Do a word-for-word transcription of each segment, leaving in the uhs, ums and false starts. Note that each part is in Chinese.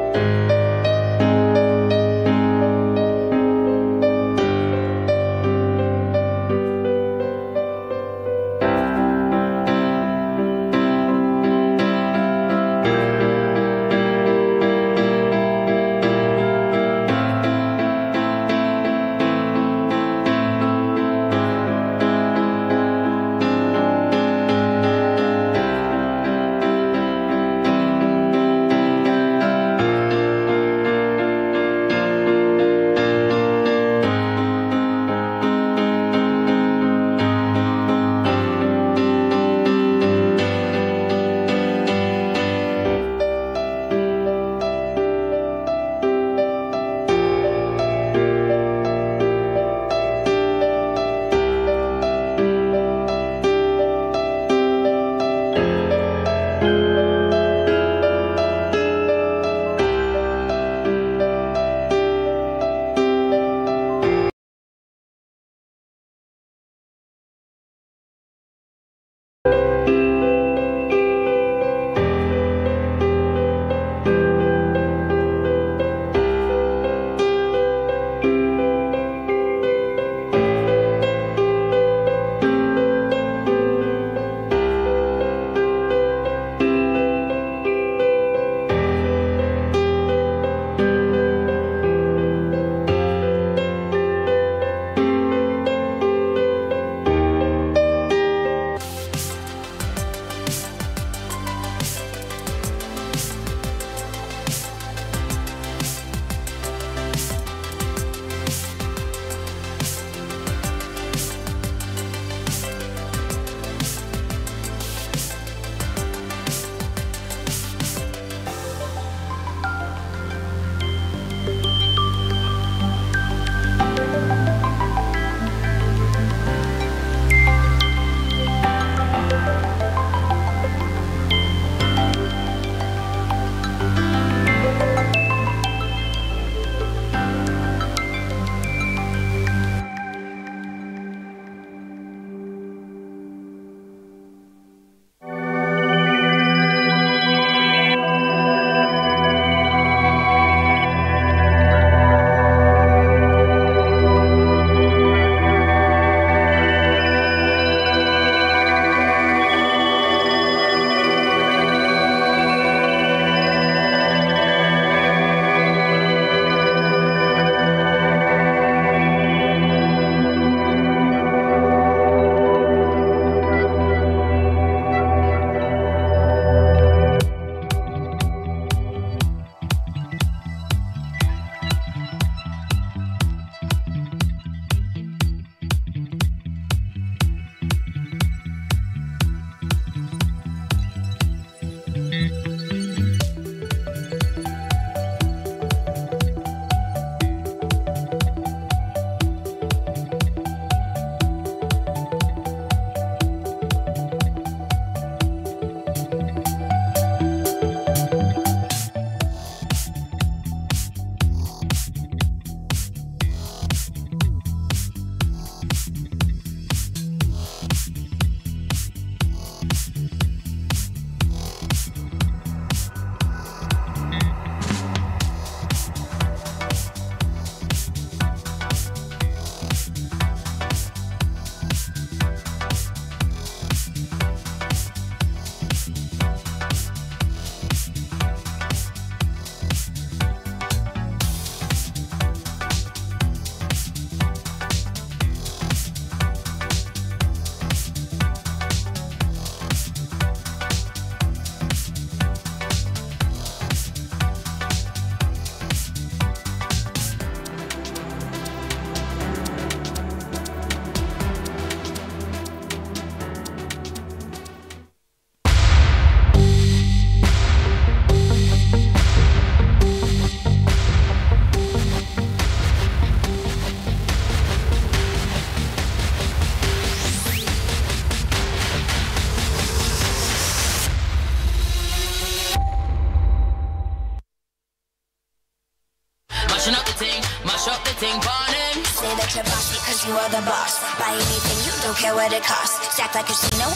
You're bossy cause you are the boss. Buy anything, you don't care what it costs. Stack like a casino.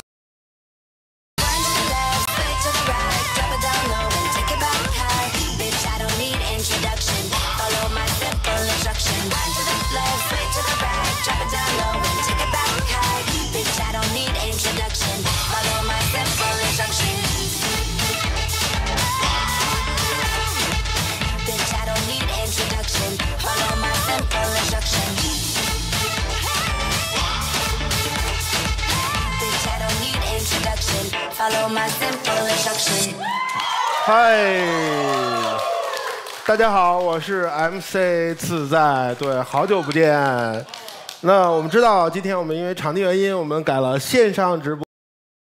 Wind to the left, straight to the right. Drop it down low and take it back high. Bitch, I don't need Follow my simple instruction. 嗨，大家好，我是 M C 自在，对，好久不见。那我们知道，今天我们因为场地原因，我们改了线上直播。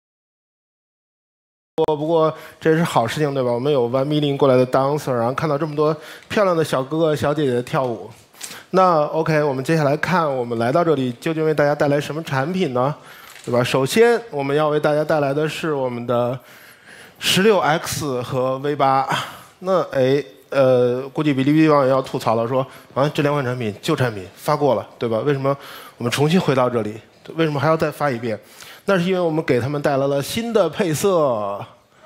不过这是好事情，对吧？我们有 One Million 过来的 dancer， 然后看到这么多漂亮的小哥哥小姐姐跳舞。那 OK， 我们接下来看我们来到这里究竟为大家带来什么产品呢？对吧？首先我们要为大家带来的是我们的十六 X 和 V 八。那哎。呃，估计哔哩哔哩网友要吐槽了，说啊，这两款产品旧产品发过了，对吧？为什么我们重新回到这里？为什么还要再发一遍？那是因为我们给他们带来了新的配色。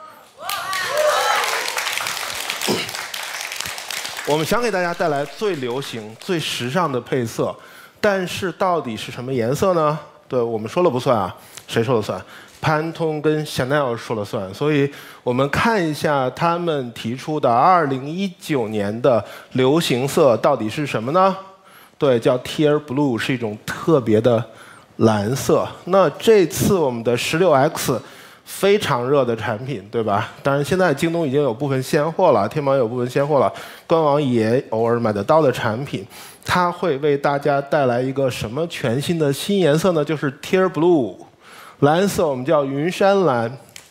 我们想给大家带来最流行、最时尚的配色，但是到底是什么颜色呢？对我们说了不算啊，谁说了算？潘通跟 Chanel 说了算，所以我们看一下他们提出的二零一九年的流行色到底是什么呢？对，叫 Tear Blue， 是一种特别的蓝色。那这次我们的十六 X 非常热的产品，对吧？当然，现在京东已经有部分现货了，天猫有部分现货了，官网也偶尔买得到的产品，它会为大家带来一个什么全新的新颜色呢？就是 Tear Blue。蓝色我们叫云山蓝，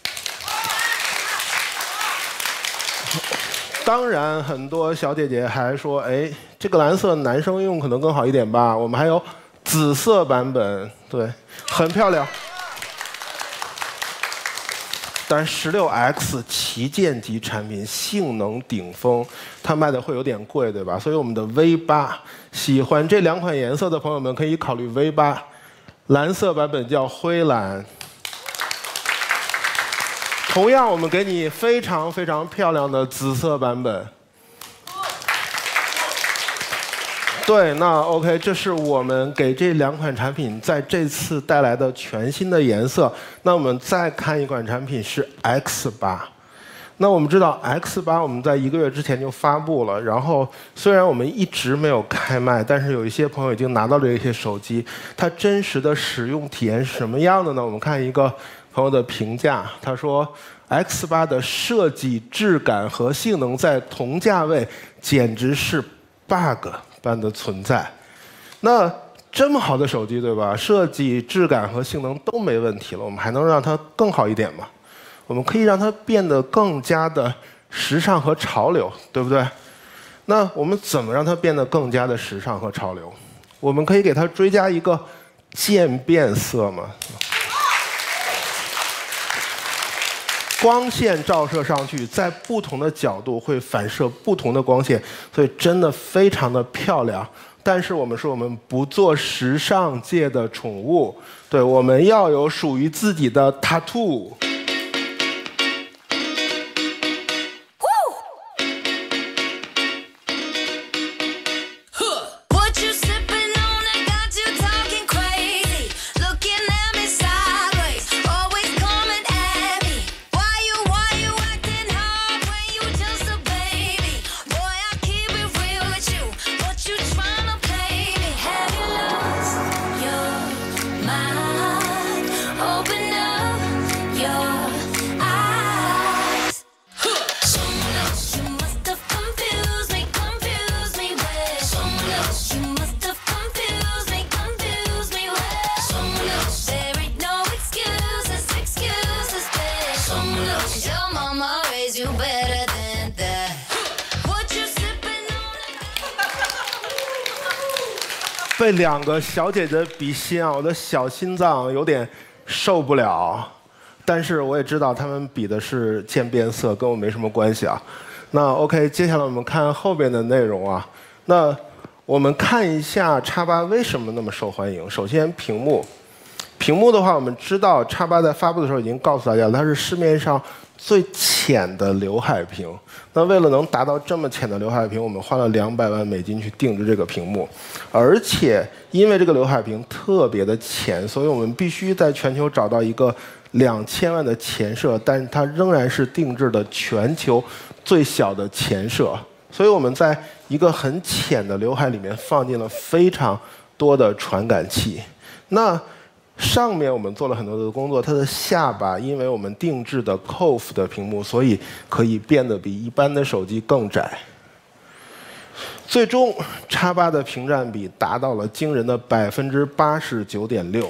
当然很多小姐姐还说，哎，这个蓝色男生用可能更好一点吧。我们还有紫色版本，对，很漂亮。但十六 X 旗舰级产品，性能顶峰，它卖的会有点贵，对吧？所以我们的 V 八，喜欢这两款颜色的朋友们可以考虑 V 八。蓝色版本叫灰蓝，同样我们给你非常非常漂亮的紫色版本。对，那 OK， 这是我们给这两款产品在这次带来的全新的颜色。那我们再看一款产品是 X 八。那我们知道 X 八 我们在一个月之前就发布了，然后虽然我们一直没有开卖，但是有一些朋友已经拿到这些手机，它真实的使用体验是什么样的呢？我们看一个朋友的评价，他说 X 八 的设计、质感和性能在同价位简直是 bug 般的存在。那这么好的手机，对吧？设计、质感和性能都没问题了，我们还能让它更好一点吗？我们可以让它变得更加的时尚和潮流，对不对？那我们怎么让它变得更加的时尚和潮流？我们可以给它追加一个渐变色嘛？光线照射上去，在不同的角度会反射不同的光线，所以真的非常的漂亮。但是我们说我们不做时尚界的宠物，对，我们要有属于自己的 tattoo。被两个小姐姐比心啊，我的小心脏有点受不了。但是我也知道他们比的是渐变色，跟我没什么关系啊。那 OK， 接下来我们看后边的内容啊。那我们看一下 X 八 为什么那么受欢迎。首先屏幕，屏幕的话，我们知道 X 八在发布的时候已经告诉大家了，它是市面上最浅的刘海屏。那为了能达到这么浅的刘海屏，我们花了两百万美金去定制这个屏幕，而且因为这个刘海屏特别的浅，所以我们必须在全球找到一个两千万的前摄，但是它仍然是定制的全球最小的前摄。所以我们在一个很浅的刘海里面放进了非常多的传感器。那上面我们做了很多的工作，它的下巴因为我们定制的 C O F 的屏幕，所以可以变得比一般的手机更窄。最终 X 八 的屏占比达到了惊人的百分之八十九点六。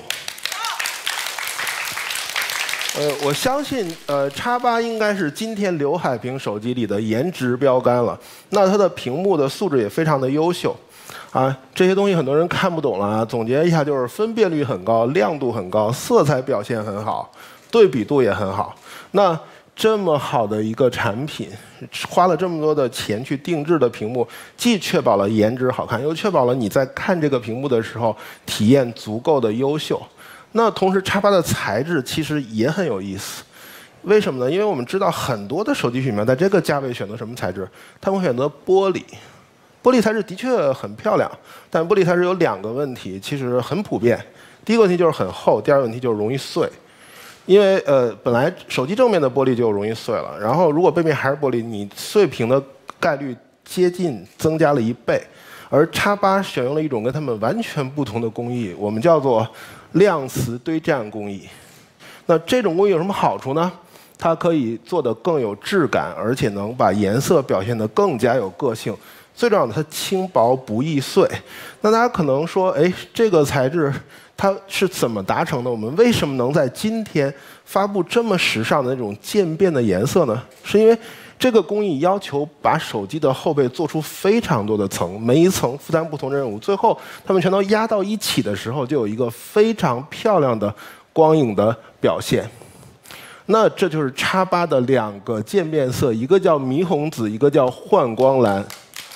呃，我相信，呃 ，X 八 应该是今天刘海屏手机里的颜值标杆了。那它的屏幕的素质也非常的优秀。啊，这些东西很多人看不懂了啊。总结一下，就是分辨率很高，亮度很高，色彩表现很好，对比度也很好。那这么好的一个产品，花了这么多的钱去定制的屏幕，既确保了颜值好看，又确保了你在看这个屏幕的时候体验足够的优秀。那同时 X 八 的材质其实也很有意思。为什么呢？因为我们知道很多的手机品牌在这个价位选择什么材质？他们会选择玻璃。玻璃材质的确很漂亮，但玻璃材质有两个问题，其实很普遍。第一个问题就是很厚，第二个问题就是容易碎。因为呃，本来手机正面的玻璃就容易碎了，然后如果背面还是玻璃，你碎屏的概率接近增加了一倍。而 X 八 选用了一种跟他们完全不同的工艺，我们叫做量磁堆栈工艺。那这种工艺有什么好处呢？它可以做得更有质感，而且能把颜色表现得更加有个性。最重要的，它轻薄不易碎。那大家可能说，哎，这个材质它是怎么达成的？我们为什么能在今天发布这么时尚的那种渐变的颜色呢？是因为这个工艺要求把手机的后背做出非常多的层，每一层负担不同任务，最后它们全都压到一起的时候，就有一个非常漂亮的光影的表现。那这就是 X 八 的两个渐变色，一个叫霓虹紫，一个叫幻光蓝。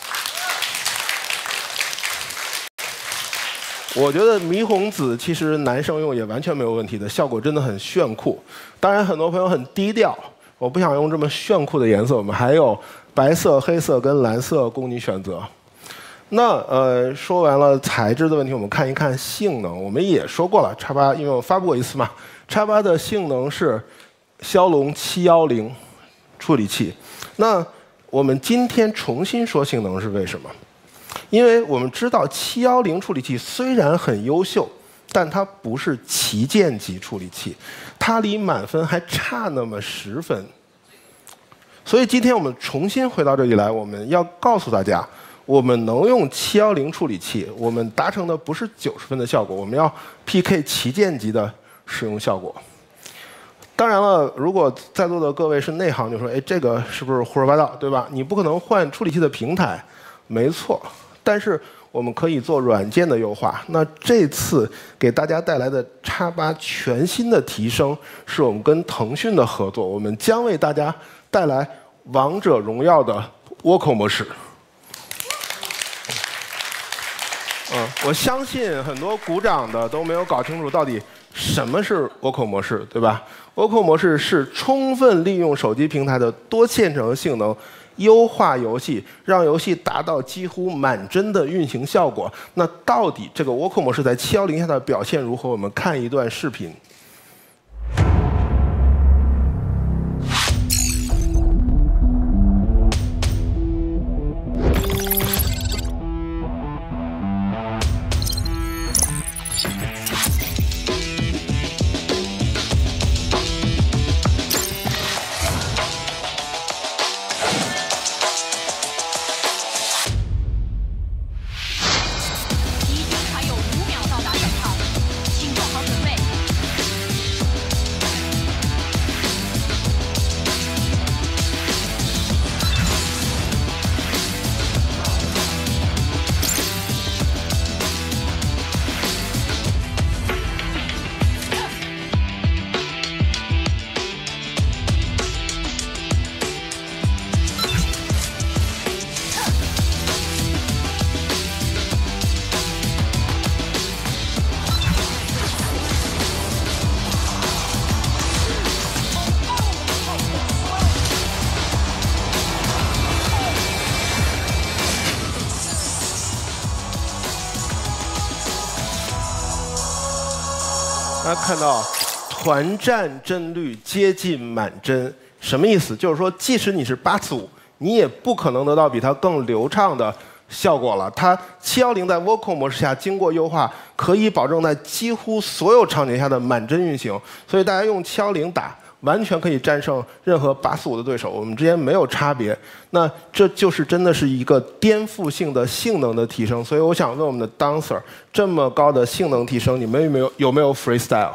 我觉得霓虹紫其实男生用也完全没有问题的，效果真的很炫酷。当然，很多朋友很低调，我不想用这么炫酷的颜色，我们还有白色、黑色跟蓝色供你选择。那呃，说完了材质的问题，我们看一看性能。我们也说过了 ，X 八因为我发布过一次嘛 ，X 八的性能是骁龙七一零处理器。那我们今天重新说性能是为什么？因为我们知道七一零处理器虽然很优秀，但它不是旗舰级处理器，它离满分还差那么十分。所以今天我们重新回到这里来，我们要告诉大家，我们能用七一零处理器，我们达成的不是九十分的效果，我们要 P K 旗舰级的使用效果。当然了，如果在座的各位是内行，就说，哎，这个是不是胡说八道，对吧？你不可能换处理器的平台，没错。但是我们可以做软件的优化。那这次给大家带来的 X 八全新的提升，是我们跟腾讯的合作，我们将为大家带来王者荣耀的倭寇模式。嗯，我相信很多鼓掌的都没有搞清楚到底什么是倭寇模式，对吧？倭寇模式是充分利用手机平台的多线程性能，优化游戏，让游戏达到几乎满帧的运行效果。那到底这个倭寇模式在七一零下的表现如何？我们看一段视频。大家看到团战帧率接近满帧，什么意思？就是说，即使你是八四五，你也不可能得到比它更流畅的效果了。它七一零在 Vocal 模式下经过优化，可以保证在几乎所有场景下的满帧运行，所以大家用七一零打。完全可以战胜任何八四五的对手，我们之间没有差别。那这就是真的是一个颠覆性的性能的提升。所以我想问我们的 Dancer， 这么高的性能提升，你们有没有有没有 freestyle？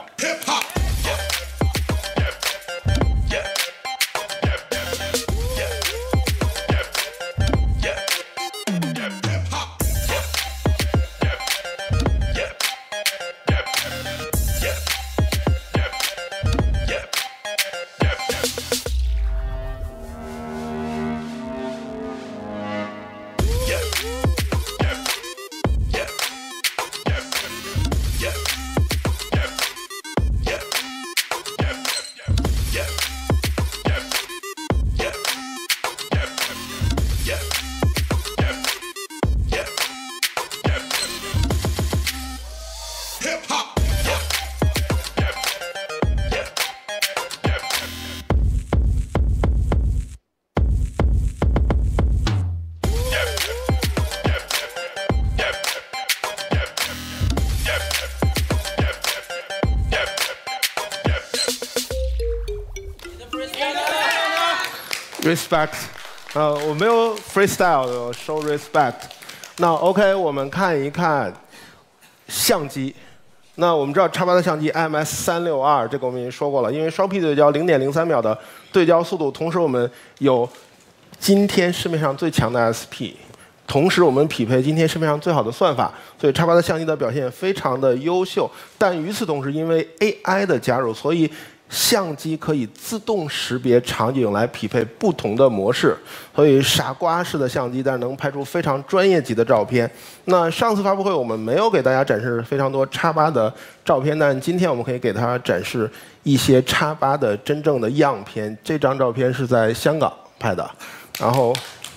respect， 呃，我没有 freestyle， 我 show respect。那 OK， 我们看一看相机。那我们知道 X 八的相机 I M S 三六二，这个我们已经说过了，因为双 P 对焦 零点零三秒的对焦速度，同时我们有今天市面上最强的 S P， 同时我们匹配今天市面上最好的算法，所以 X 八的相机的表现非常的优秀。但与此同时，因为 A I 的加入，所以相机可以自动识别场景来匹配不同的模式，所以傻瓜式的相机，但是能拍出非常专业级的照片。那上次发布会我们没有给大家展示非常多 X 八的照片，但今天我们可以给大家展示一些 X 八的真正的样片。这张照片是在香港拍的，然后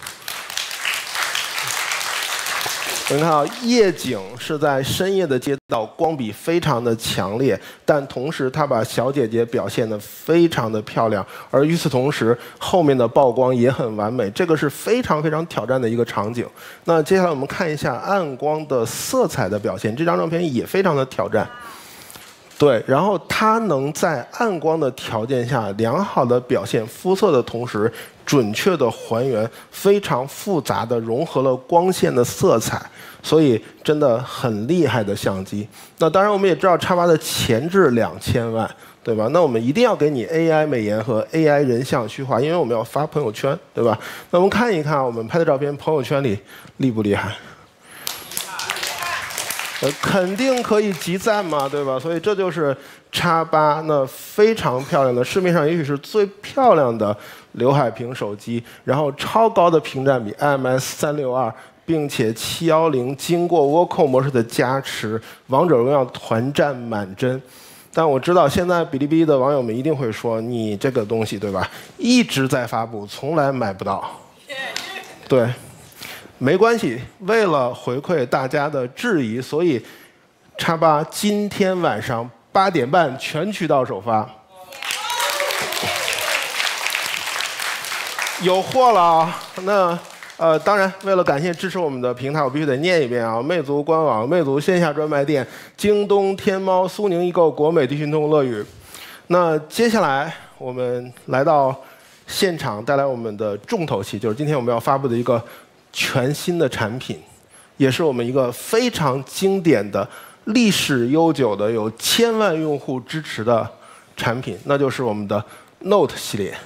我们看到夜景是在深夜的街道，光比非常的强烈，但同时它把小姐姐表现得非常的漂亮，而与此同时后面的曝光也很完美，这个是非常非常挑战的一个场景。那接下来我们看一下暗光的色彩的表现，这张照片也非常的挑战。对，然后它能在暗光的条件下良好的表现肤色的同时，准确的还原非常复杂的融合了光线的色彩，所以真的很厉害的相机。那当然我们也知道 X 八的前置两千万，对吧？那我们一定要给你 A I 美颜和 A I 人像虚化，因为我们要发朋友圈，对吧？那我们看一看我们拍的照片，朋友圈里厉不厉害？呃，肯定可以集赞嘛，对吧？所以这就是 X 八那非常漂亮的，市面上也许是最漂亮的刘海屏手机，然后超高的屏占比 I M S 三六二，并且七一零经过 Vocal 模式的加持，王者荣耀团战满帧。但我知道现在哔哩哔哩的网友们一定会说，你这个东西对吧，一直在发布，从来买不到。对。没关系，为了回馈大家的质疑，所以 X 八今天晚上八点半全渠道首发，有货了啊！那呃，当然，为了感谢支持我们的平台，我必须得念一遍啊：魅族官网、魅族线下专卖店、京东、天猫、苏宁易购、国美、迪讯通、乐语。那接下来我们来到现场，带来我们的重头戏，就是今天我们要发布的一个全新的产品，也是我们一个非常经典的、历史悠久的、有千万用户支持的产品，那就是我们的 Note 系列。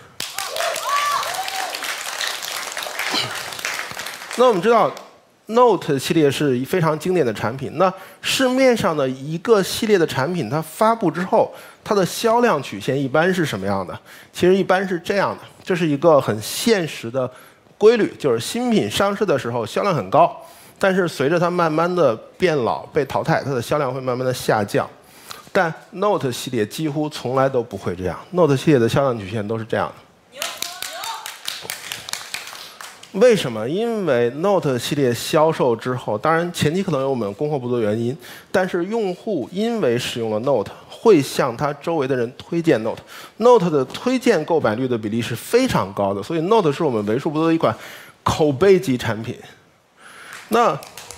那我们知道 ，Note 系列是非常经典的产品。那市面上的一个系列的产品，它发布之后，它的销量曲线一般是什么样的？其实一般是这样的，这是一个很现实的规律，就是新品上市的时候销量很高，但是随着它慢慢的变老被淘汰，它的销量会慢慢的下降。但 Note 系列几乎从来都不会这样 ，Note 系列的销量曲线都是这样的。为什么？因为 Note 系列销售之后，当然前期可能有我们供货不足的原因，但是用户因为使用了 Note， 会向他周围的人推荐 Note。Note 的推荐购买率的比例是非常高的，所以 Note 是我们为数不多的一款口碑级产品。 那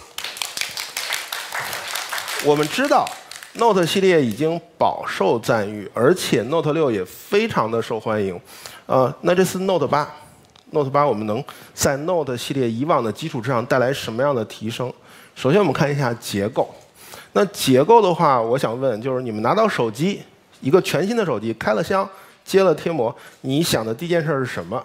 我们知道 Note 系列已经饱受赞誉，而且 Note 六也非常的受欢迎。呃，那这次 Note 八 ，Note 八我们能在 Note 系列以往的基础之上带来什么样的提升？首先我们看一下结构。那结构的话，我想问，就是你们拿到手机，一个全新的手机，开了箱，接了贴膜，你想的第一件事是什么？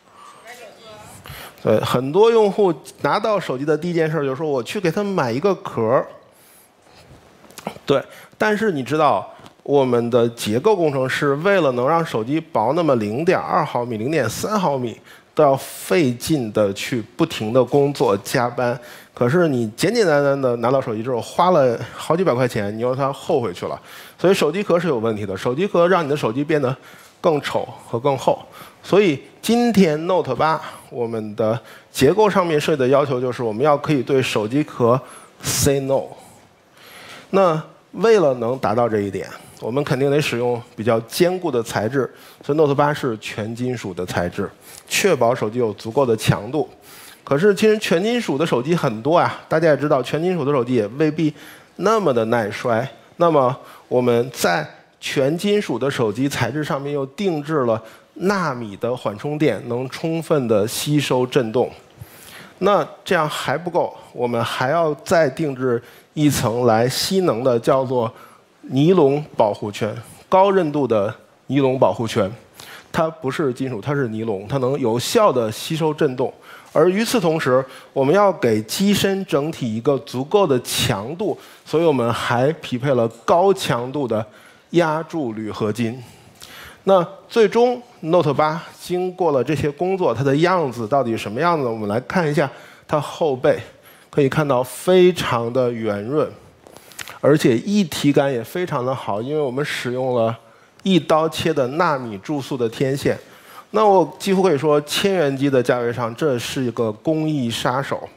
对，很多用户拿到手机的第一件事就是说，我去给他买一个壳。对，但是你知道，我们的结构工程师为了能让手机薄那么零点二毫米、零点三毫米，都要费劲的去不停的工作加班。可是你简简单单的拿到手机之后，花了好几百块钱，你又它后悔去了。所以手机壳是有问题的，手机壳让你的手机变得更丑和更厚。所以今天 Note 八我们的结构上面设计的要求就是，我们要可以对手机壳 say no。那为了能达到这一点，我们肯定得使用比较坚固的材质，所以 Note 八是全金属的材质，确保手机有足够的强度。可是其实全金属的手机很多啊，大家也知道，全金属的手机也未必那么的耐摔。那么我们在全金属的手机材质上面又定制了纳米的缓冲垫，能充分的吸收震动。那这样还不够，我们还要再定制一层来吸能的，叫做尼龙保护圈，高韧度的尼龙保护圈。它不是金属，它是尼龙，它能有效的吸收震动。而与此同时，我们要给机身整体一个足够的强度，所以我们还匹配了高强度的压铸铝合金。那最终 Note 八经过了这些工作，它的样子到底什么样子？我们来看一下它后背，可以看到非常的圆润，而且一体感也非常的好，因为我们使用了一刀切的纳米注塑的天线。那我几乎可以说，千元机的价位上，这是一个工艺杀手。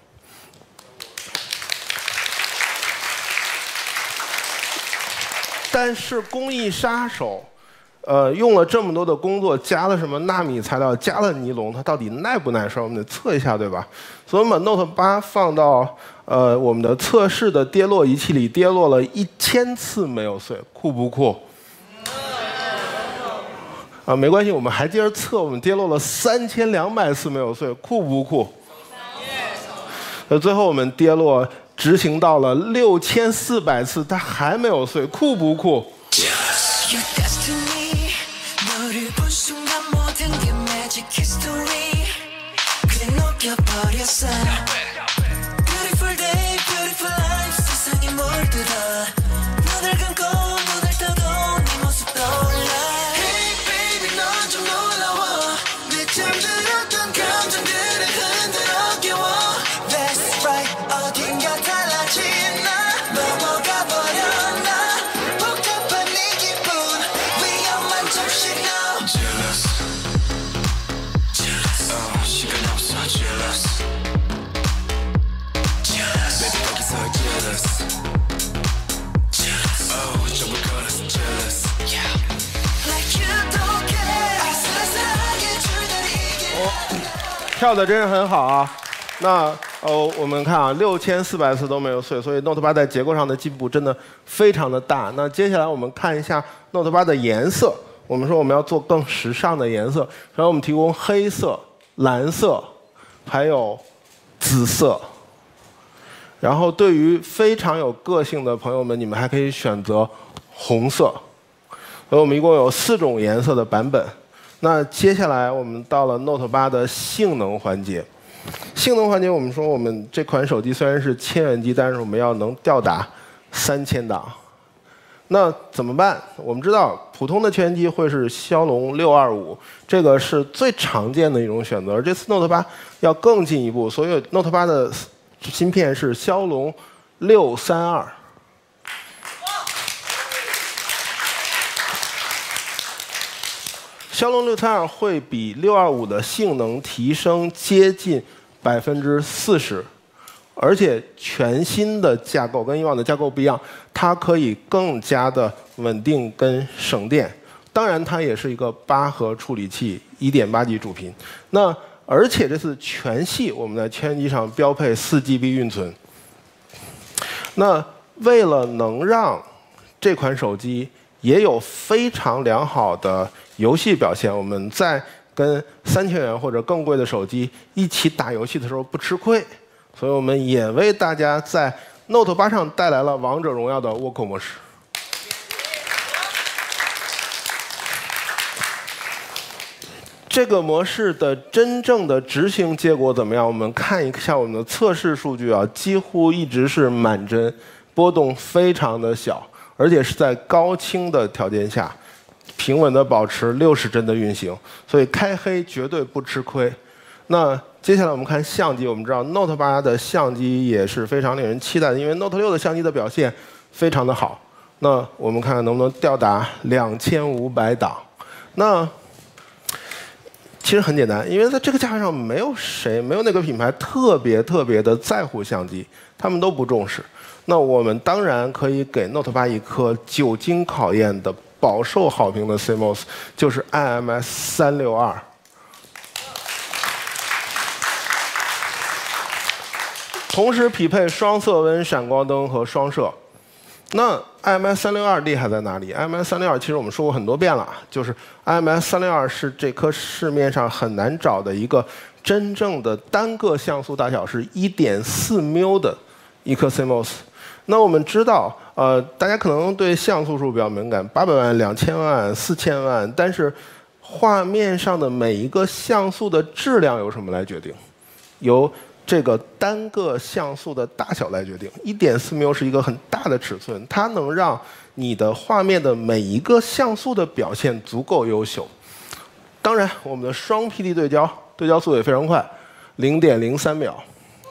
但是工艺杀手，呃，用了这么多的工作，加了什么纳米材料，加了尼龙，它到底耐不耐摔？我们得测一下，对吧？所以我们把 Note 八放到呃我们的测试的跌落仪器里，跌落了一千次没有碎，酷不酷？啊，没关系，我们还接着测，我们跌落了三千两百次没有碎，酷不酷？呃，最后我们跌落执行到了六千四百次，它还没有碎，酷不酷？ 跳的真是很好啊！那哦，我们看啊，六千四百次都没有碎，所以 Note 八在结构上的进步真的非常的大。那接下来我们看一下 Note 八的颜色。我们说我们要做更时尚的颜色，然后我们提供黑色、蓝色，还有紫色。然后对于非常有个性的朋友们，你们还可以选择红色。所以我们一共有四种颜色的版本。那接下来我们到了 Note 八的性能环节。性能环节，我们说我们这款手机虽然是千元机，但是我们要能吊打三千档。那怎么办？我们知道普通的千元机会是骁龙六二五，这个是最常见的一种选择。而这次 Note 八要更进一步，所以 Note 八的芯片是骁龙六三二。骁龙六三二会比六二五的性能提升接近百分之四十，而且全新的架构跟以往的架构不一样，它可以更加的稳定跟省电。当然，它也是一个八核处理器，一点八 G 主频。那而且这次全系我们在千机上标配四 G B 运存。那为了能让这款手机也有非常良好的游戏表现，我们在跟三千元或者更贵的手机一起打游戏的时候不吃亏，所以我们也为大家在 Note 八上带来了王者荣耀的倭寇模式。这个模式的真正的执行结果怎么样？我们看一下我们的测试数据啊，几乎一直是满帧，波动非常的小，而且是在高清的条件下，平稳的保持六十帧的运行，所以开黑绝对不吃亏。那接下来我们看相机，我们知道 Note 八的相机也是非常令人期待的，因为 Note 六的相机的表现非常的好。那我们看看能不能吊打两千五百档。那其实很简单，因为在这个价位上，没有谁，没有哪个品牌特别特别的在乎相机，他们都不重视。那我们当然可以给 Note 八一颗久经考验的、饱受好评的 C M O S， 就是 I M S 三六二。同时匹配双色温闪光灯和双摄。那 I M S 三六二厉害在哪里 ？I M S 三六二其实我们说过很多遍了，就是 I M S 三六二是这颗市面上很难找的一个真正的单个像素大小是 一点四 μ 的一颗 C M O S。那我们知道，呃，大家可能对像素数比较敏感，八百万、两千万、四千万，但是画面上的每一个像素的质量由什么来决定？由这个单个像素的大小来决定。一点四 μ 是一个很大的尺寸，它能让你的画面的每一个像素的表现足够优秀。当然，我们的双 P D 对焦，对焦速度也非常快，零点零三秒。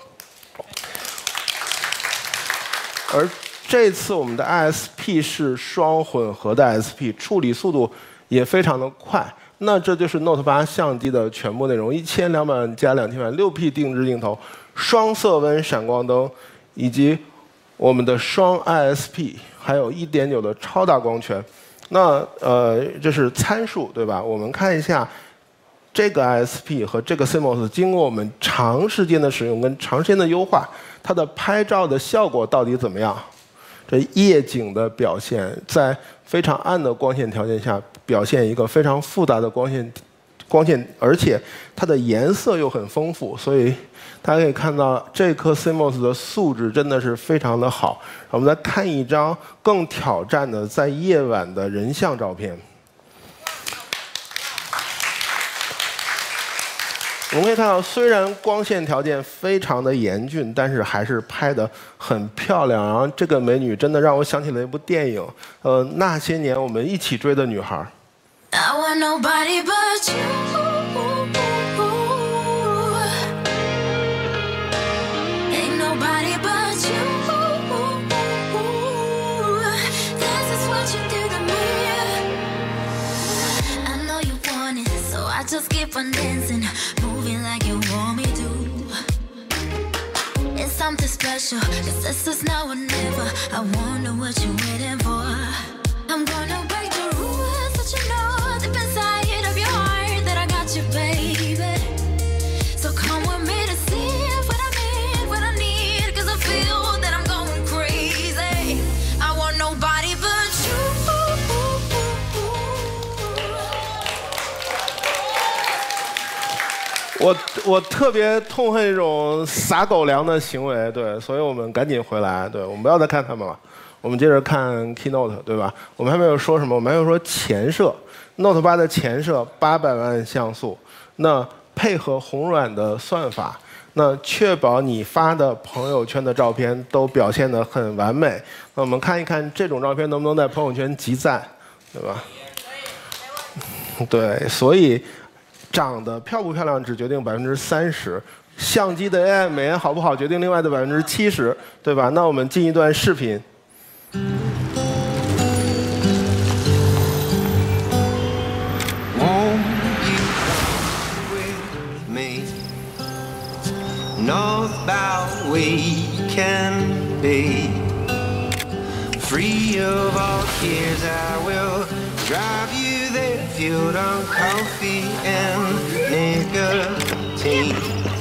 而这次我们的 I S P 是双混合的 I S P， 处理速度也非常的快。那这就是 Note 八相机的全部内容：一千两百万加两千万，六 P 定制镜头，双色温闪光灯，以及我们的双 I S P， 还有 一点九 的超大光圈。那呃，这是参数对吧？我们看一下这个 I S P 和这个 C M O S 经过我们长时间的使用跟长时间的优化，它的拍照的效果到底怎么样？这夜景的表现，在非常暗的光线条件下，表现一个非常复杂的光线，光线，而且它的颜色又很丰富，所以大家可以看到这颗 C M O S 的素质真的是非常的好。我们再看一张更挑战的在夜晚的人像照片。我们可以看到，虽然光线条件非常的严峻，但是还是拍得很漂亮。然后这个美女真的让我想起了一部电影，呃，那些年我们一起追的女孩。 I want nobody but you. Ain't nobody but you. This is what you do to me. I know you want it, so I just keep on dancing, moving like you want me to. It's something special, 'cause this is now or never. I wonder what you're waiting for. I'm gonna break the rules, but you know deep inside of your heart that I got you, baby. So come with me to see what I mean, what I need, 'cause I feel that I'm going crazy. I want nobody but you. 我我特别痛恨这种撒狗粮的行为，对，所以我们赶紧回来，对，我们不要再看他们了。我们接着看 Keynote， 对吧？我们还没有说什么，我们还没有说前摄 ，Note 八的前摄八百万像素，那配合红软的算法，那确保你发的朋友圈的照片都表现得很完美。那我们看一看这种照片能不能在朋友圈集赞，对吧？对，所以长得漂不漂亮只决定百分之三十，相机的 A I 美颜好不好决定另外的百分之七十，对吧？那我们进一段视频。 North bound we can be free of all fears. I will drive you there, fueled on coffee and nicotine. seventeen.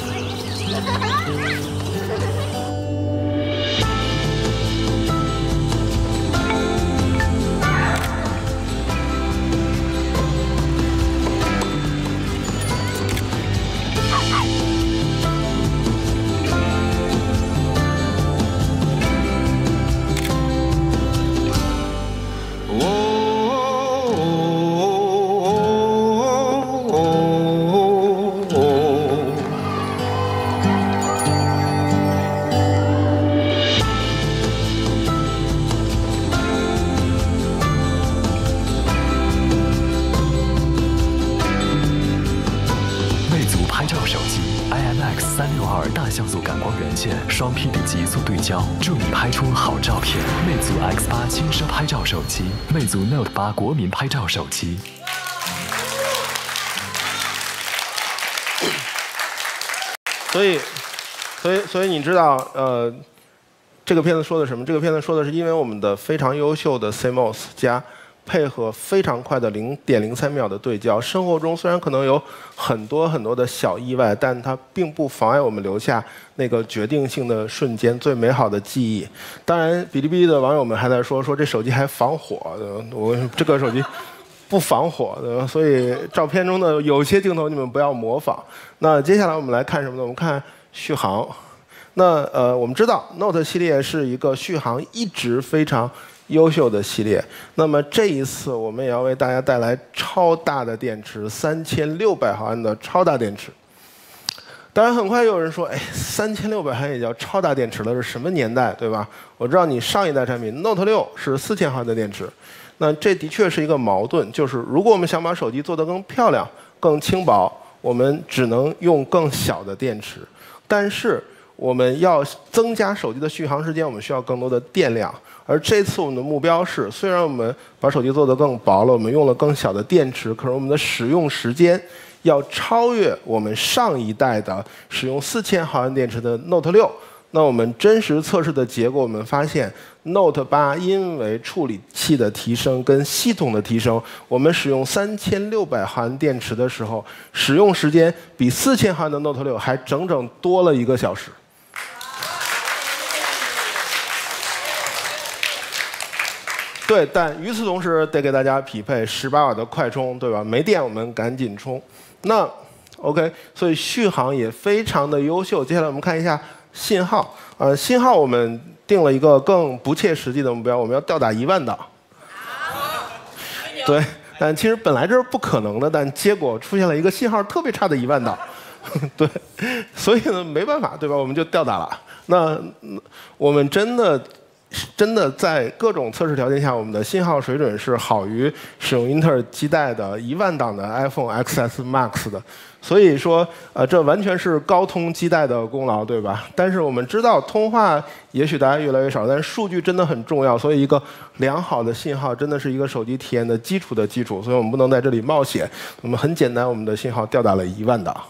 双霹雳极速对焦，助你拍出好照片。魅族 X 八轻奢拍照手机，魅族 Note 八国民拍照手机。 所以，所以，所以你知道，呃，这个片子说的什么？这个片子说的是，因为我们的非常优秀的 C M O S 加配合非常快的零点零三秒的对焦，生活中虽然可能有很多很多的小意外，但它并不妨碍我们留下那个决定性的瞬间，最美好的记忆。当然，哔哩哔哩的网友们还在说说这手机还防火，我这个手机不防火的，所以照片中的有些镜头你们不要模仿。那接下来我们来看什么呢？我们看续航。那呃，我们知道 Note 系列是一个续航一直非常优秀的系列。那么这一次我们也要为大家带来超大的电池，三千六百毫安的超大电池。当然，很快有人说，哎，三千六百毫安也叫超大电池了，是什么年代，对吧？我知道你上一代产品 Note 六是四千毫安的电池，那这的确是一个矛盾，就是如果我们想把手机做得更漂亮、更轻薄，我们只能用更小的电池，但是我们要增加手机的续航时间，我们需要更多的电量。而这次我们的目标是，虽然我们把手机做得更薄了，我们用了更小的电池，可是我们的使用时间要超越我们上一代的使用四千毫安电池的 Note 六。那我们真实测试的结果，我们发现 Note 八因为处理器的提升跟系统的提升，我们使用三千六百毫安电池的时候，使用时间比四千毫安的 Note 六还整整多了一个小时。对，但与此同时得给大家匹配十八瓦的快充，对吧？没电我们赶紧充。那 OK， 所以续航也非常的优秀。接下来我们看一下信号。呃，信号我们定了一个更不切实际的目标，我们要吊打一万档。对，但其实本来这是不可能的，但结果出现了一个信号特别差的一万档。对，所以呢没办法，对吧？我们就吊打了。那我们真的。真的在各种测试条件下，我们的信号水准是好于使用英特尔基带的一万档的 iPhone X S Max 的，所以说，呃，这完全是高通基带的功劳，对吧？但是我们知道，通话也许大家越来越少，但是数据真的很重要，所以一个良好的信号真的是一个手机体验的基础的基础，所以我们不能在这里冒险。我们很简单，我们的信号吊打了一万档。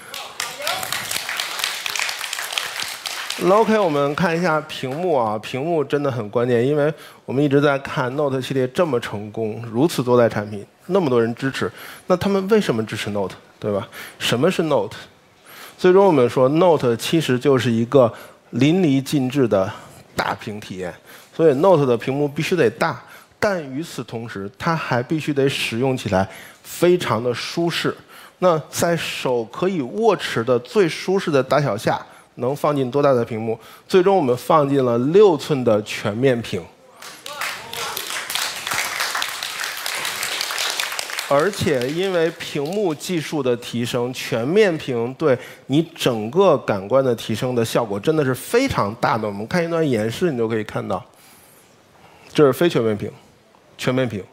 那 OK， 我们看一下屏幕啊，屏幕真的很关键，因为我们一直在看 Note 系列这么成功，如此多代产品，那么多人支持，那他们为什么支持 Note， 对吧？什么是 Note？ 最终我们说 Note 其实就是一个淋漓尽致的大屏体验，所以 Note 的屏幕必须得大，但与此同时，它还必须得使用起来非常的舒适。那在手可以握持的最舒适的大小下，能放进多大的屏幕？最终我们放进了六寸的全面屏，而且因为屏幕技术的提升，全面屏对你整个感官的提升的效果真的是非常大的。我们看一段演示，你就可以看到，这是非全面屏，全面屏，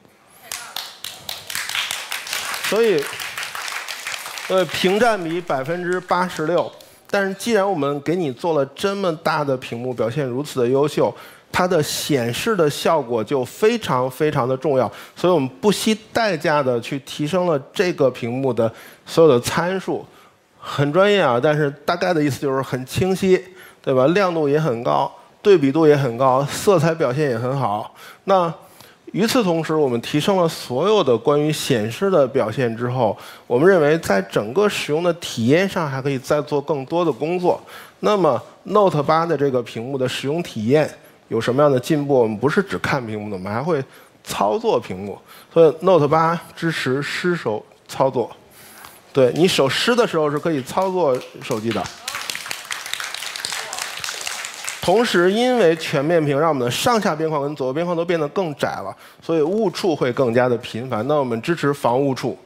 所以，呃，屏占比百分之八十六。但是既然我们给你做了这么大的屏幕，表现如此的优秀，它的显示的效果就非常非常的重要，所以我们不惜代价的去提升了这个屏幕的所有的参数，很专业啊，但是大概的意思就是很清晰，对吧？亮度也很高，对比度也很高，色彩表现也很好。那与此同时，我们提升了所有的关于显示的表现之后，我们认为在整个使用的体验上还可以再做更多的工作。那么 Note 八的这个屏幕的使用体验有什么样的进步？我们不是只看屏幕的，我们还会操作屏幕。所以 Note 八支持湿手操作，对你手湿的时候是可以操作手机的。同时，因为全面屏让我们的上下边框跟左右边框都变得更窄了，所以误触会更加的频繁。那我们支持防误触。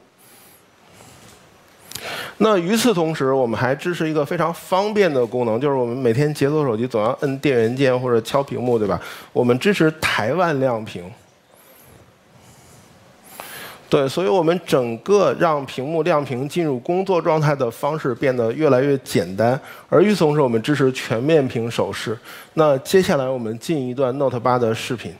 那与此同时，我们还支持一个非常方便的功能，就是我们每天解锁手机总要摁电源键或者敲屏幕，对吧？我们支持台湾亮屏。对，所以我们整个让屏幕亮屏进入工作状态的方式变得越来越简单，而与此同时，我们支持全面屏手势。那接下来我们进一段 Note 八的视频。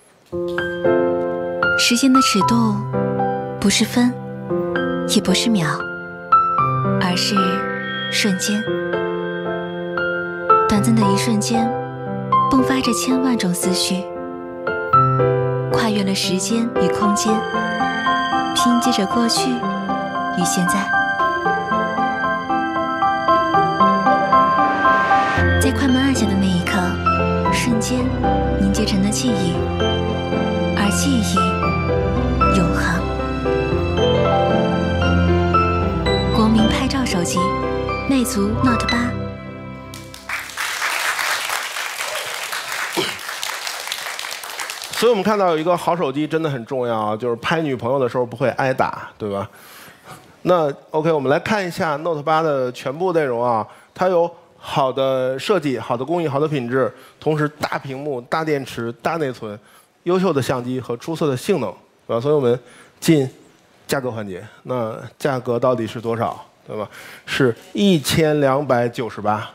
时间的尺度不是分，也不是秒，而是瞬间。短暂的一瞬间，迸发着千万种思绪，跨越了时间与空间。拼接着过去与现在，在快门按下的那一刻，瞬间凝结成了记忆，而记忆永恒。国民拍照手机，魅族 Note 八。 所以我们看到有一个好手机真的很重要啊，就是拍女朋友的时候不会挨打，对吧？那 OK， 我们来看一下 Note 八的全部内容啊，它有好的设计、好的工艺、好的品质，同时大屏幕、大电池、大内存、优秀的相机和出色的性能，对吧？所以我们进价格环节，那价格到底是多少，对吧？是一千两百九十八。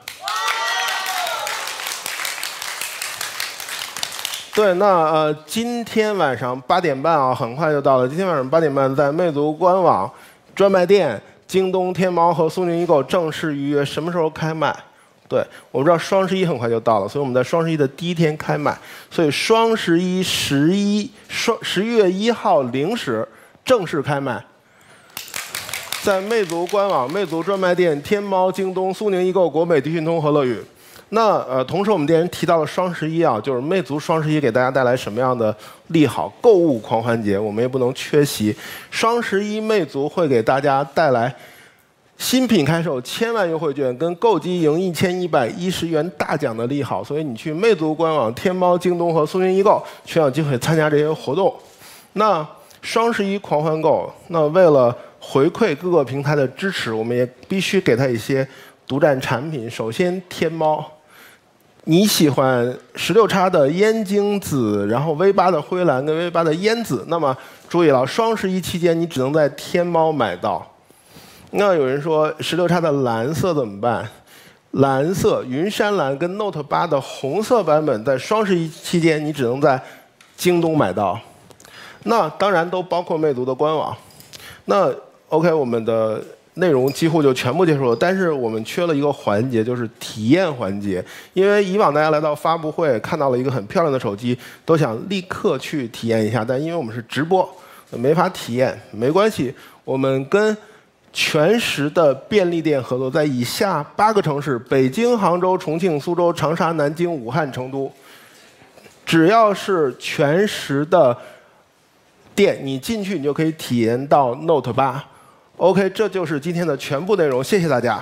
对，那呃，今天晚上八点半啊，很快就到了。今天晚上八点半，在魅族官网、专卖店、京东、天猫和苏宁易购正式预约，什么时候开卖？对，我们知道双十一很快就到了，所以我们在双十一的第一天开卖。所以双十一十一双十一月一号零时正式开卖，在魅族官网、魅族专卖店、天猫、京东、苏宁易购、国美、迪讯通和乐语。那呃，同时我们店人提到了双十一啊，就是魅族双十一给大家带来什么样的利好？购物狂欢节我们也不能缺席。双十一魅族会给大家带来新品开售千万优惠券跟购机赢一千一百一十元大奖的利好，所以你去魅族官网、天猫、京东和苏宁易购全有机会参加这些活动。那双十一狂欢购，那为了回馈各个平台的支持，我们也必须给它一些独占产品。首先，天猫。你喜欢十六叉的燕京紫，然后 V 八的灰蓝跟 V 八的烟紫，那么注意了，双十一期间你只能在天猫买到。那有人说十六叉的蓝色怎么办？蓝色云山蓝跟 Note 八的红色版本在双十一期间你只能在京东买到。那当然都包括魅族的官网。那 OK， 我们的内容几乎就全部结束了，但是我们缺了一个环节，就是体验环节。因为以往大家来到发布会看到了一个很漂亮的手机，都想立刻去体验一下，但因为我们是直播，没法体验。没关系，我们跟全时的便利店合作，在以下八个城市：北京、杭州、重庆、苏州、长沙、南京、武汉、成都。只要是全时的店，你进去你就可以体验到 Note 八。OK， 这就是今天的全部内容，谢谢大家。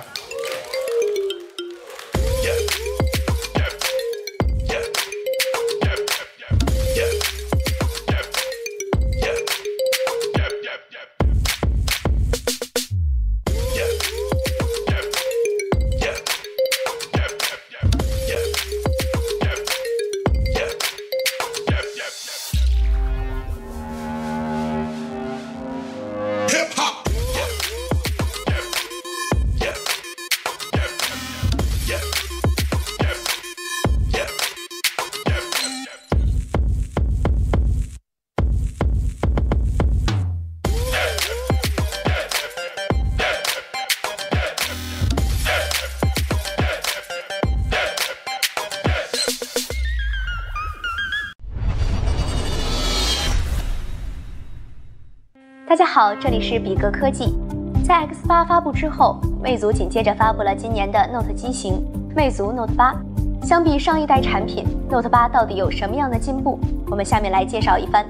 大家好，这里是比格科技。在 X 八 发布之后，魅族紧接着发布了今年的 Note 机型魅族 Note 八。相比上一代产品 ，Note 八到底有什么样的进步？我们下面来介绍一番。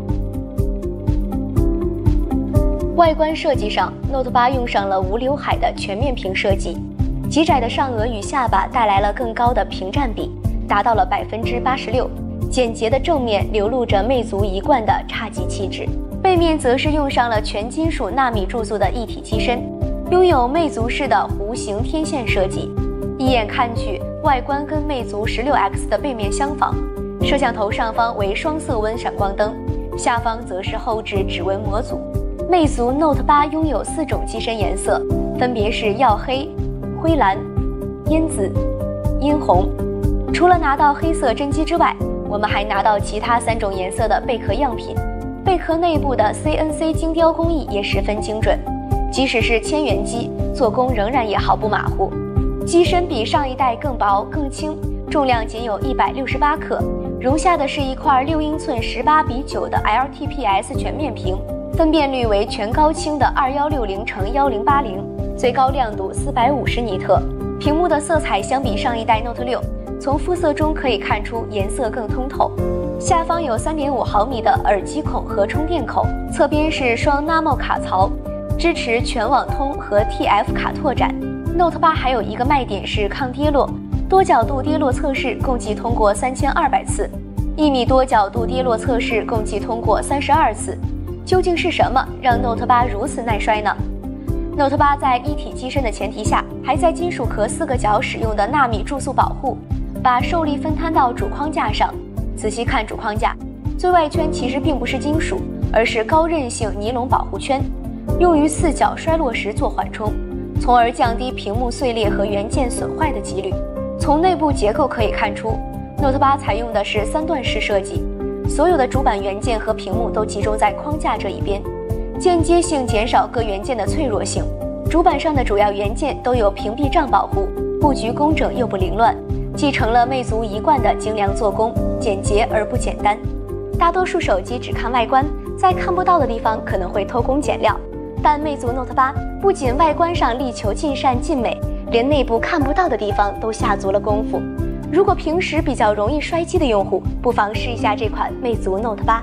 外观设计上 ，Note 八用上了无刘海的全面屏设计，极窄的上颚与下巴带来了更高的屏占比，达到了百分之八十六。简洁的正面流露着魅族一贯的侘寂气质。背面则是用上了全金属纳米注塑的一体机身，拥有魅族式的弧形天线设计，一眼看去，外观跟魅族 十六 X 的背面相仿。摄像头上方为双色温闪光灯，下方则是后置指纹模组。魅族 Note 八拥有四种机身颜色，分别是曜黑、灰蓝、烟紫、殷红。除了拿到黑色真机之外，我们还拿到其他三种颜色的贝壳样品。贝壳内部的 C N C 精雕工艺也十分精准，即使是千元机，做工仍然也毫不马虎。机身比上一代更薄更轻，重量仅有一百六十八克，容下的是一块六英寸十八比九的 L T P S 全面屏，分辨率为全高清的二一六零乘一零八零，最高亮度四百五十尼特。屏幕的色彩相比上一代 Note 六，从肤色中可以看出颜色更通透。下方有 三点五毫米的耳机孔和充电口，侧边是双 Namo 卡槽，支持全网通和 T F 卡拓展。Note 八还有一个卖点是抗跌落，多角度跌落测试共计通过三千二百次，一米多角度跌落测试共计通过三十二次。究竟是什么让 Note 八如此耐摔呢？ Note 八在一体机身的前提下，还在金属壳四个角使用的纳米注塑保护，把受力分摊到主框架上。仔细看主框架，最外圈其实并不是金属，而是高韧性尼龙保护圈，用于四角摔落时做缓冲，从而降低屏幕碎裂和元件损坏的几率。从内部结构可以看出 ，Note 八采用的是三段式设计，所有的主板元件和屏幕都集中在框架这一边，间接性减少各元件的脆弱性。主板上的主要元件都有屏蔽障保护，布局工整又不凌乱。继承了魅族一贯的精良做工，简洁而不简单。大多数手机只看外观，在看不到的地方可能会偷工减料，但魅族 Note 八不仅外观上力求尽善尽美，连内部看不到的地方都下足了功夫。如果平时比较容易摔机的用户，不妨试一下这款魅族 Note 八。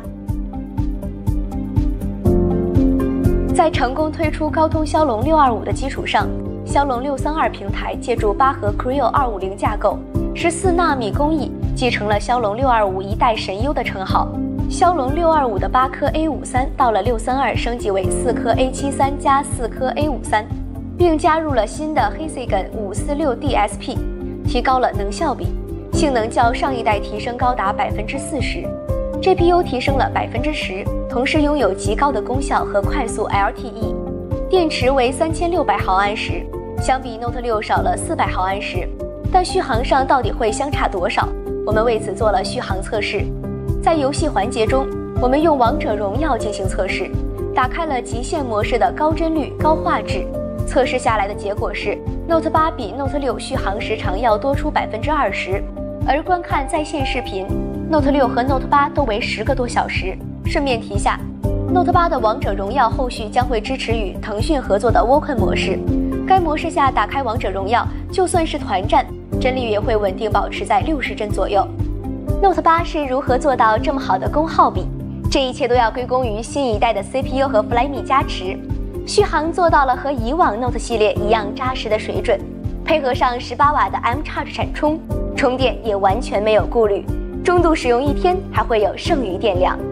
在成功推出高通骁龙六二五的基础上，骁龙六三二平台借助八核 Creo 二五零架构，十四纳米工艺继承了骁龙六二五一代神优的称号。骁龙六二五的八颗 A 五三到了六三二升级为四颗 A 七三加四颗 A 五三，并加入了新的 Hexagon 五四六 D S P， 提高了能效比，性能较上一代提升高达百分之四十。G P U 提升了百分之十，同时拥有极高的功效和快速 L T E。电池为三千六百毫安时，相比 Note 六少了四百毫安时。但续航上到底会相差多少？我们为此做了续航测试。在游戏环节中，我们用王者荣耀进行测试，打开了极限模式的高帧率、高画质。测试下来的结果是 ，Note 八比 Note 六续航时长要多出百分之二十，而观看在线视频 ，Note 六和 Note 八都为十个多小时。顺便提下 ，Note 八的王者荣耀后续将会支持与腾讯合作的 Woken 模式。该模式下打开王者荣耀，就算是团战，帧率也会稳定保持在六十帧左右。Note 八是如何做到这么好的功耗比？这一切都要归功于新一代的 C P U 和 Flyme 加持，续航做到了和以往 Note 系列一样扎实的水准，配合上十八瓦的 M Charge 闪充，充电也完全没有顾虑，中度使用一天还会有剩余电量。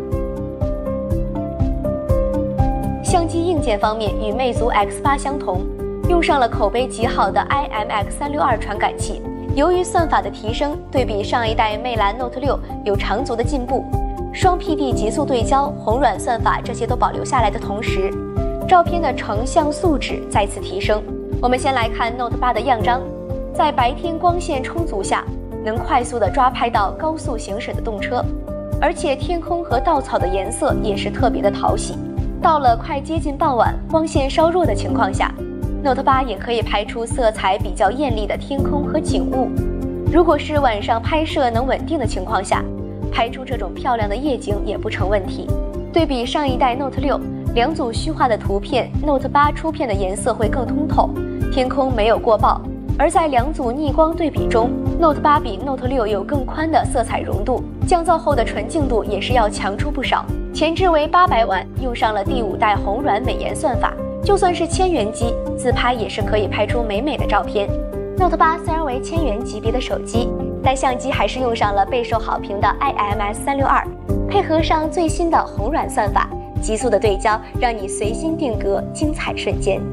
相机硬件方面与魅族 X 八相同，用上了口碑极好的 I M X 三六二传感器。由于算法的提升，对比上一代魅蓝 Note 六有长足的进步。双 P D 极速对焦、红软算法这些都保留下来的同时，照片的成像素质再次提升。我们先来看 Note 八的样张，在白天光线充足下，能快速地抓拍到高速行驶的动车，而且天空和稻草的颜色也是特别的讨喜。到了快接近傍晚，光线稍弱的情况下， Note 八也可以拍出色彩比较艳丽的天空和景物。如果是晚上拍摄能稳定的情况下，拍出这种漂亮的夜景也不成问题。对比上一代 Note 六， 两组虚化的图片 ，Note 八出片的颜色会更通透，天空没有过曝。而在两组逆光对比中 ，Note 八比 Note 六有更宽的色彩容度，降噪后的纯净度也是要强出不少。前置为八百万，用上了第五代红软美颜算法，就算是千元机，自拍也是可以拍出美美的照片。Note 八虽然为千元级别的手机，但相机还是用上了备受好评的 I M S 三六二，配合上最新的红软算法。急速的对焦，让你随心定格，精彩瞬间。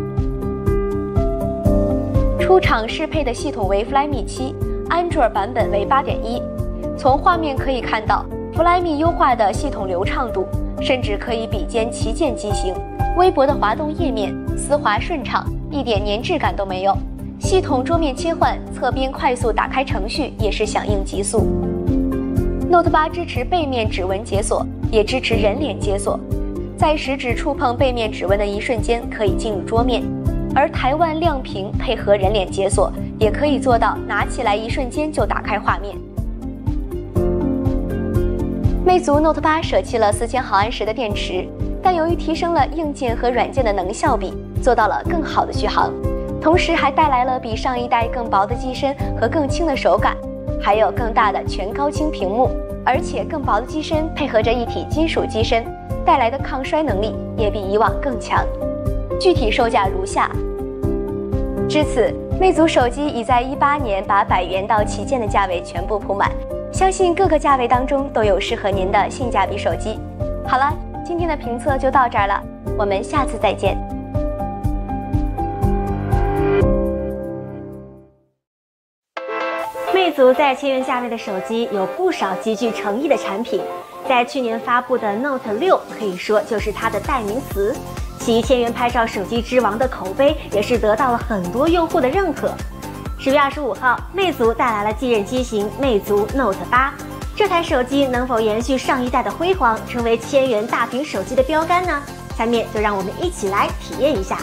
出厂适配的系统为 Flyme 七， 安卓版本为 八点一。从画面可以看到 ，Flyme 优化的系统流畅度，甚至可以比肩旗舰机型。微博的滑动页面丝滑顺畅，一点粘滞感都没有。系统桌面切换、侧边快速打开程序也是响应极速。Note 八支持背面指纹解锁，也支持人脸解锁，在食指触碰背面指纹的一瞬间可以进入桌面，而台湾亮屏配合人脸解锁，也可以做到拿起来一瞬间就打开画面。魅族 Note 八舍弃了四千毫安时的电池，但由于提升了硬件和软件的能效比，做到了更好的续航，同时还带来了比上一代更薄的机身和更轻的手感。还有更大的全高清屏幕，而且更薄的机身配合着一体金属机身，带来的抗摔能力也比以往更强。具体售价如下。至此，魅族手机已在一八年把百元到旗舰的价位全部铺满，相信各个价位当中都有适合您的性价比手机。好了，今天的评测就到这儿了，我们下次再见。魅族在千元价位的手机有不少极具诚意的产品，在去年发布的 Note 六可以说就是它的代名词，其千元拍照手机之王的口碑也是得到了很多用户的认可。十月二十五号，魅族带来了继任机型魅族 Note 八，这台手机能否延续上一代的辉煌，成为千元大屏手机的标杆呢？下面就让我们一起来体验一下。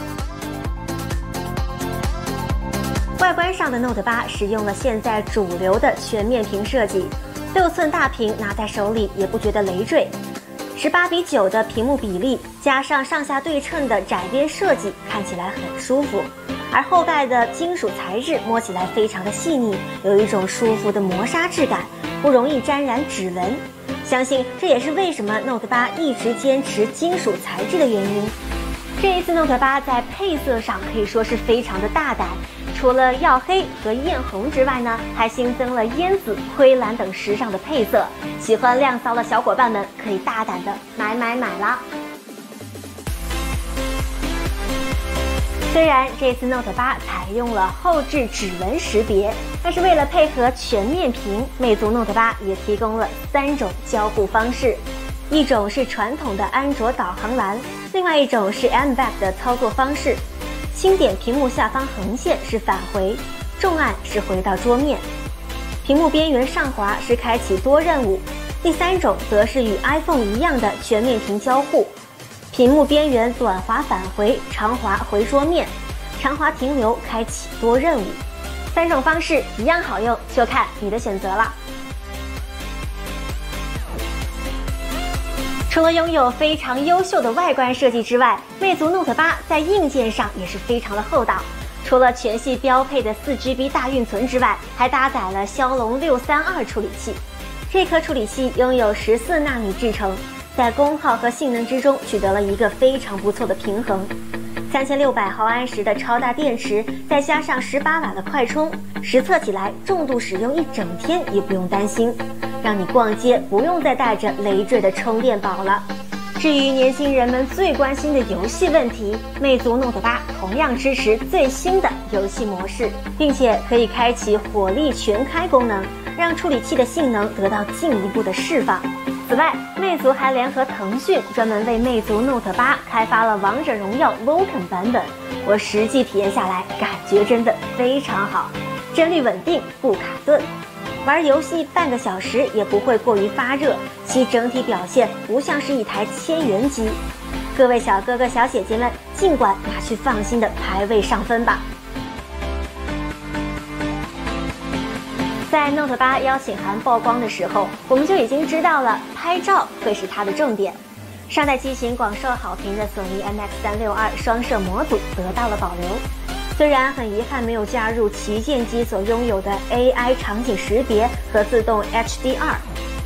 外观上的 Note 八使用了现在主流的全面屏设计，六寸大屏拿在手里也不觉得累赘。十八比九的屏幕比例加上上下对称的窄边设计，看起来很舒服。而后盖的金属材质摸起来非常的细腻，有一种舒服的磨砂质感，不容易沾染指纹。相信这也是为什么 Note 八一直坚持金属材质的原因。这一次 Note 八在配色上可以说是非常的大胆。除了曜黑和艳红之外呢，还新增了烟紫、灰蓝等时尚的配色。喜欢亮骚的小伙伴们可以大胆的买买买啦！虽然这次 Note 八采用了后置指纹识别，但是为了配合全面屏，魅族 Note 八也提供了三种交互方式，一种是传统的安卓导航栏，另外一种是 M back 的操作方式。轻点屏幕下方横线是返回，重按是回到桌面，屏幕边缘上滑是开启多任务。第三种则是与 iPhone 一样的全面屏交互，屏幕边缘短滑返回，长滑回桌面，长滑停留开启多任务。三种方式一样好用，就看你的选择了。除了拥有非常优秀的外观设计之外，魅族 Note 八在硬件上也是非常的厚道。除了全系标配的 四 G B 大运存之外，还搭载了骁龙六三二处理器。这颗处理器拥有十四纳米制程，在功耗和性能之中取得了一个非常不错的平衡。三千六百毫安时的超大电池，再加上十八瓦的快充，实测起来重度使用一整天也不用担心，让你逛街不用再带着累赘的充电宝了。至于年轻人们最关心的游戏问题，魅族 Note 八同样支持最新的游戏模式，并且可以开启火力全开功能，让处理器的性能得到进一步的释放。此外，魅族还联合腾讯，专门为魅族 Note 八开发了王者荣耀 Vulcan 版本。我实际体验下来，感觉真的非常好，帧率稳定，不卡顿。玩游戏半个小时也不会过于发热，其整体表现不像是一台千元机。各位小哥哥小姐姐们，尽管拿去放心的排位上分吧。在 Note 八邀请函曝光的时候，我们就已经知道了拍照会是它的重点。 上代机型广受好评的索尼 M X 三六二双摄模组得到了保留，虽然很遗憾没有加入旗舰机所拥有的 A I 场景识别和自动 H D R。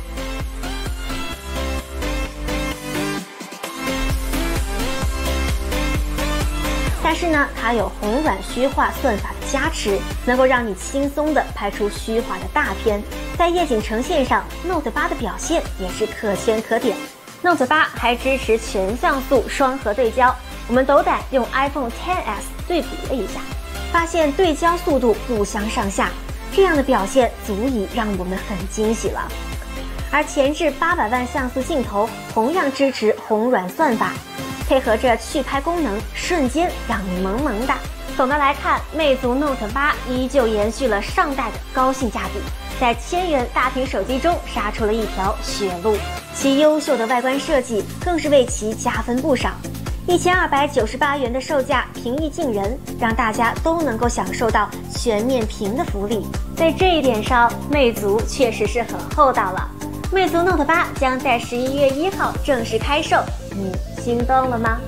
但是呢，它有红软虚化算法的加持，能够让你轻松地拍出虚化的大片。在夜景呈现上 ，Note 八的表现也是可圈可点。Note 八还支持全像素双核对焦，我们斗胆用 iPhone X S 对比了一下，发现对焦速度不相上下，这样的表现足以让我们很惊喜了。而前置八百万像素镜头同样支持红软算法。配合着去拍功能，瞬间让你萌萌哒。总的来看，魅族 Note 八依旧延续了上代的高性价比，在千元大屏手机中杀出了一条血路。其优秀的外观设计更是为其加分不少。一千二百九十八元的售价平易近人，让大家都能够享受到全面屏的福利。在这一点上，魅族确实是很厚道了。魅族 Note 八将在十一月一号正式开售，你心动了吗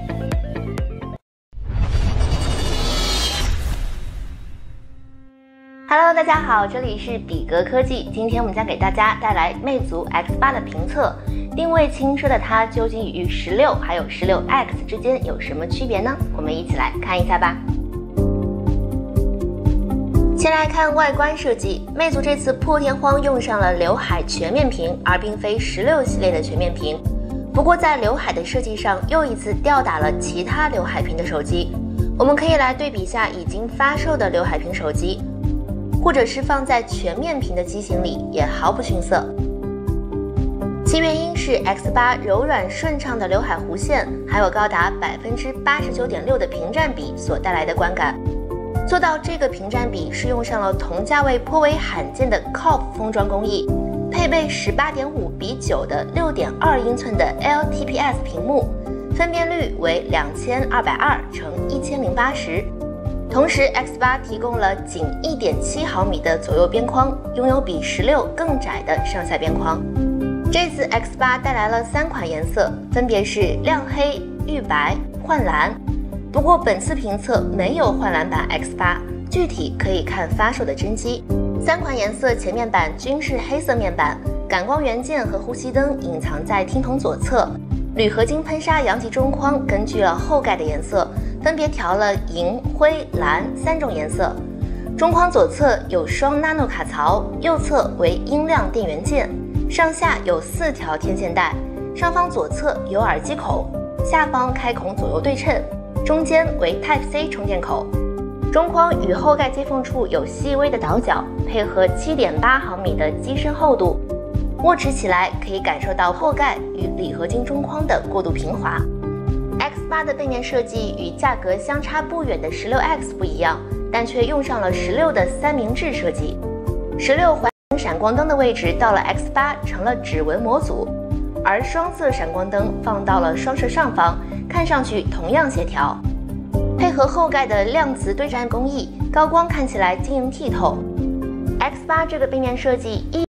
？Hello， 大家好，这里是比格科技。今天我们将给大家带来魅族 X 八的评测，定位轻奢的它究竟与十六还有十六 X 之间有什么区别呢？我们一起来看一下吧。先来看外观设计，魅族这次破天荒用上了刘海全面屏，而并非十六系列的全面屏。不过在刘海的设计上，又一次吊打了其他刘海屏的手机。我们可以来对比下已经发售的刘海屏手机，或者是放在全面屏的机型里，也毫不逊色。其原因是 X 八柔软顺畅的刘海弧线，还有高达百分之八十九点六的屏占比所带来的观感。做到这个屏占比是用上了同价位颇为罕见的 C O P 封装工艺，配备 十八点五比九的 六点二英寸的 L T P S 屏幕，分辨率为两千二百二乘一千零八十。同时 X 八提供了仅 一点七毫米的左右边框，拥有比十六更窄的上下边框。这次 X 八带来了三款颜色，分别是亮黑、玉白、幻蓝。不过本次评测没有幻蓝版 X 八，具体可以看发售的真机。三款颜色前面板均是黑色面板，感光元件和呼吸灯隐藏在听筒左侧。铝合金喷砂阳极中框根据了后盖的颜色，分别调了银、灰、蓝三种颜色。中框左侧有双 nano 卡槽，右侧为音量电源键，上下有四条天线带，上方左侧有耳机口，下方开孔左右对称。中间为 Type C 充电口，中框与后盖接缝处有细微的倒角，配合 七点八毫米的机身厚度，握持起来可以感受到后盖与铝合金中框的过渡平滑。X 八的背面设计与价格相差不远的十六 X 不一样，但却用上了十六的三明治设计。十六环闪光灯的位置到了 X 八成了指纹模组，而双色闪光灯放到了双摄上方，看上去同样协调。配合后盖的量子对战工艺，高光看起来晶莹剔透。X 八这个背面设计一